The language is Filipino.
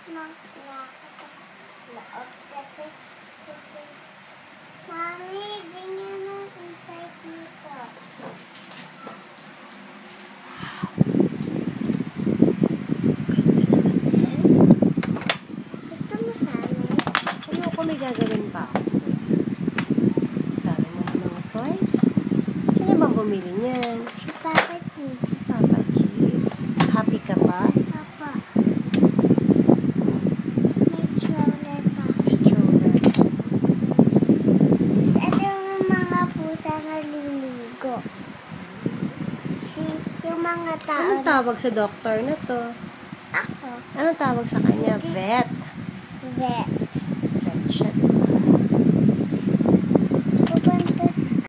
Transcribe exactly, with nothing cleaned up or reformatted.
na na sa loob kasi kasi Mami, ganyan na inside nito. Gusto mo sana? Ayoko, may gagawin pa ako. Dami mo na mga toys. Sino bang bumili niyan? Si Papa Chicks. Papa Chicks. Happy ka ba? Papa. May stroller pa. Stroller. Tapos ito yung mga pusa na liligo. Si, yung mga tao. Anong tawag sa doktor na to? Ako. Anong tawag sa kanya? Vet. Vet.